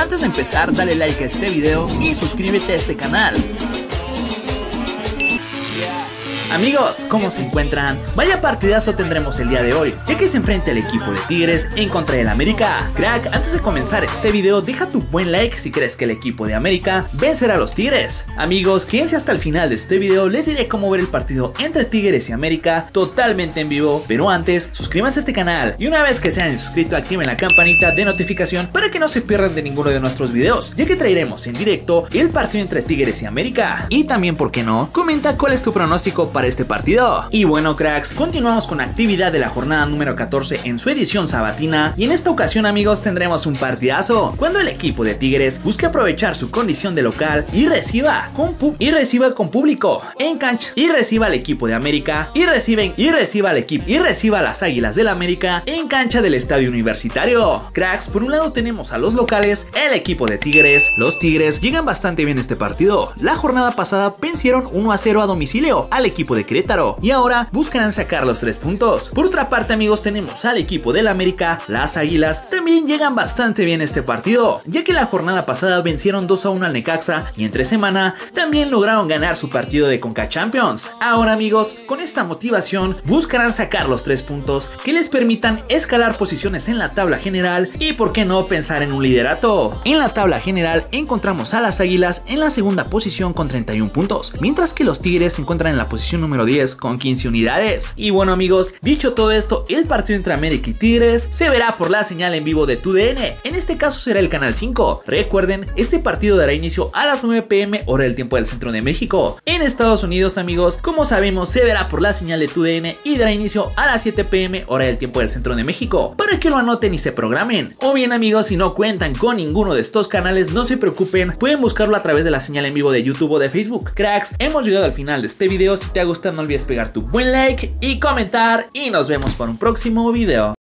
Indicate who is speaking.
Speaker 1: antes de empezar dale like a este video y suscríbete a este canal. Amigos, ¿cómo se encuentran? Vaya partidazo tendremos el día de hoy, ya que se enfrenta el equipo de Tigres en contra del América. Crack, antes de comenzar este video, deja tu buen like si crees que el equipo de América vencerá a los Tigres. Amigos, quédense hasta el final de este video, les diré cómo ver el partido entre Tigres y América totalmente en vivo. Pero antes, suscríbanse a este canal y una vez que se hayan suscrito, activen la campanita de notificación para que no se pierdan de ninguno de nuestros videos, ya que traeremos en directo el partido entre Tigres y América. Y también, ¿por qué no? Comenta cuál es tu pronóstico para este partido. Y bueno, cracks, continuamos con la actividad de la jornada número 14 en su edición sabatina, y en esta ocasión, amigos, tendremos un partidazo cuando el equipo de Tigres busque aprovechar su condición de local y reciba con público en cancha, y reciba al equipo de América y reciba a las Águilas del América en cancha del Estadio Universitario. Cracks, por un lado tenemos a los locales, el equipo de Tigres. Los Tigres llegan bastante bien este partido. La jornada pasada vencieron 1-0 a domicilio al equipo de Querétaro y ahora buscarán sacar los 3 puntos. Por otra parte, amigos, tenemos al equipo del América. Las Águilas también llegan bastante bien este partido, ya que la jornada pasada vencieron 2-1 al Necaxa y entre semana también lograron ganar su partido de Conca Champions. Ahora, amigos, con esta motivación buscarán sacar los 3 puntos que les permitan escalar posiciones en la tabla general y por qué no pensar en un liderato. En la tabla general encontramos a las Águilas en la segunda posición con 31 puntos, mientras que los Tigres se encuentran en la posición número 10 con 15 unidades. Y bueno, amigos, dicho todo esto, el partido entre América y Tigres se verá por la señal en vivo de TUDN. En este caso será el canal 5. Recuerden, este partido dará inicio a las 9 p.m. hora del tiempo del centro de México. En Estados Unidos, amigos, como sabemos, se verá por la señal de TUDN y dará inicio a las 7 p.m. hora del tiempo del centro de México, para que lo anoten y se programen. O bien, amigos, si no cuentan con ninguno de estos canales, no se preocupen, pueden buscarlo a través de la señal en vivo de YouTube o de Facebook. Cracks, hemos llegado al final de este video. Si te ha gustado, no olvides pegar tu buen like y comentar, y nos vemos para un próximo video.